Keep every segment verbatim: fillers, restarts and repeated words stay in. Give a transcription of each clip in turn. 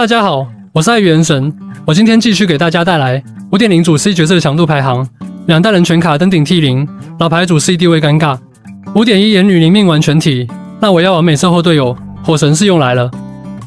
大家好，我是爱元神，我今天继续给大家带来 五点零 主 C 角色强度排行，两代人全卡登顶 T 零，老牌主 C 地位尴尬。五点一 言女灵命完全体，那我要完美售后队友，火神是用来了。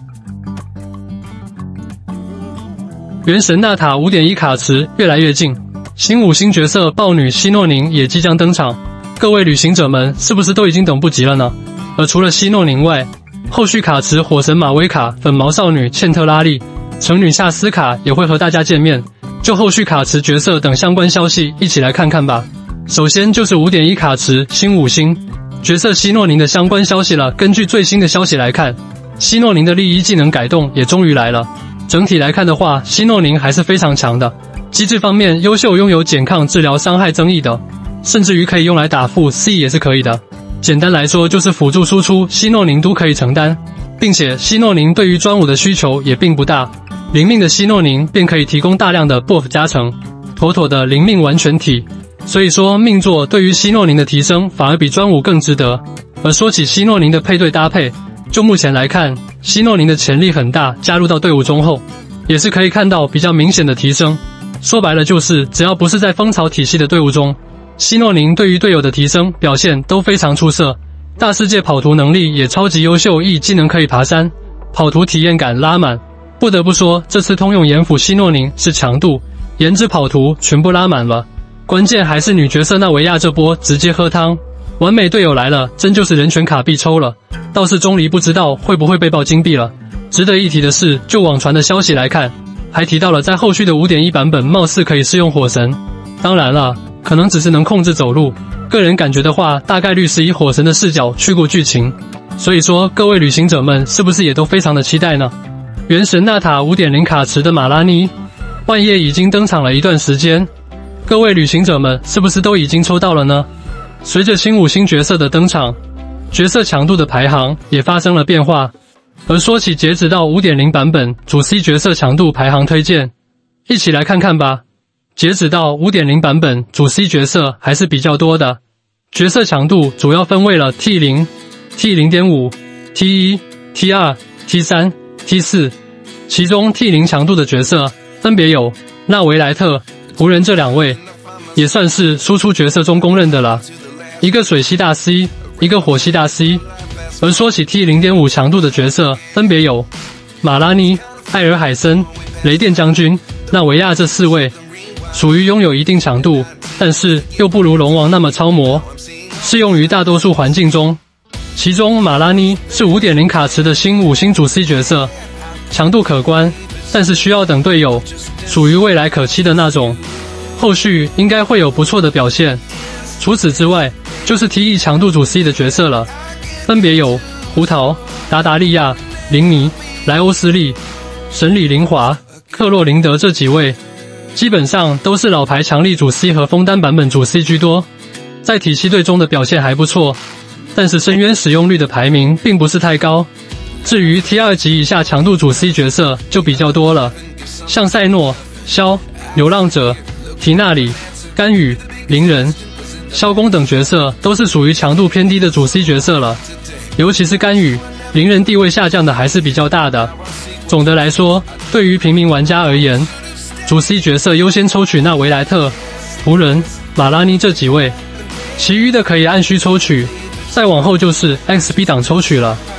元神纳塔 五点一 卡池越来越近，新五星角色豹女希诺宁也即将登场，各位旅行者们是不是都已经等不及了呢？而除了希诺宁外，后续卡池火神马威卡、粉毛少女茜特拉利、成女夏斯卡也会和大家见面，就后续卡池角色等相关消息一起来看看吧。首先就是 五点一 卡池新五星角色希诺宁的相关消息了。根据最新的消息来看，希诺宁的利益技能改动也终于来了。整体来看的话，希诺宁还是非常强的，机制方面优秀，拥有减抗、治疗伤害增益的，甚至于可以用来打副 C 也是可以的。简单来说就是辅助输出，希诺宁都可以承担，并且希诺宁对于专武的需求也并不大，灵命的希诺宁便可以提供大量的 buff 加成，妥妥的灵命完全体。所以说命座对于希诺宁的提升反而比专武更值得。而说起希诺宁的配对搭配，就目前来看，希诺宁的潜力很大，加入到队伍中后，也是可以看到比较明显的提升。说白了就是，只要不是在风潮体系的队伍中，希诺宁对于队友的提升表现都非常出色。大世界跑图能力也超级优秀，一技能可以爬山，跑图体验感拉满。不得不说，这次通用炎辅希诺宁是强度、颜值、跑图全部拉满了。关键还是女角色纳维亚这波直接喝汤，完美队友来了，真就是人权卡必抽了。倒是钟离不知道会不会被爆金币了。值得一提的是，就网传的消息来看，还提到了在后续的 五点一 版本貌似可以适用火神。当然了，可能只是能控制走路，个人感觉的话，大概率是以火神的视角去过剧情。所以说，各位旅行者们是不是也都非常的期待呢？原神纳塔 五点零 卡池的马拉妮，万叶已经登场了一段时间，各位旅行者们是不是都已经抽到了呢？随着新五星角色的登场，角色强度的排行也发生了变化。而说起截止到 五点零 版本主 C 角色强度排行推荐，一起来看看吧。截止到 五点零 版本主 C 角色还是比较多的，角色强度主要分为了 T 零、T 零点五、T 一、T 二、T 三、T 四，其中 T 零 强度的角色分别有纳维莱特、湖人这两位，也算是输出角色中公认的了，一个水系大 C， 一个火系大 C。而说起 T 零点五 强度的角色，分别有马拉妮、艾尔海森、雷电将军、纳维亚这四位，属于拥有一定强度，但是又不如龙王那么超模，适用于大多数环境中。其中马拉妮是 五点零 卡池的新五星主 C 角色，强度可观，但是需要等队友，属于未来可期的那种，后续应该会有不错的表现。除此之外，就是 T 一 强度主 C 的角色了，分别有胡桃、达达利亚、林尼、莱欧斯利、神里林华、克洛林德这几位，基本上都是老牌强力主 C 和枫丹版本主 C 居多，在体系队中的表现还不错，但是深渊使用率的排名并不是太高。至于 T 二 级以下强度主 C 角色就比较多了，像赛诺、萧、流浪者、提纳里、甘雨、灵人、萧公等角色都是属于强度偏低的主 C 角色了，尤其是甘雨、灵人地位下降的还是比较大的。总的来说，对于平民玩家而言，主 C 角色优先抽取纳维莱特、湖人、马拉妮这几位，其余的可以按需抽取，再往后就是 X P 档抽取了。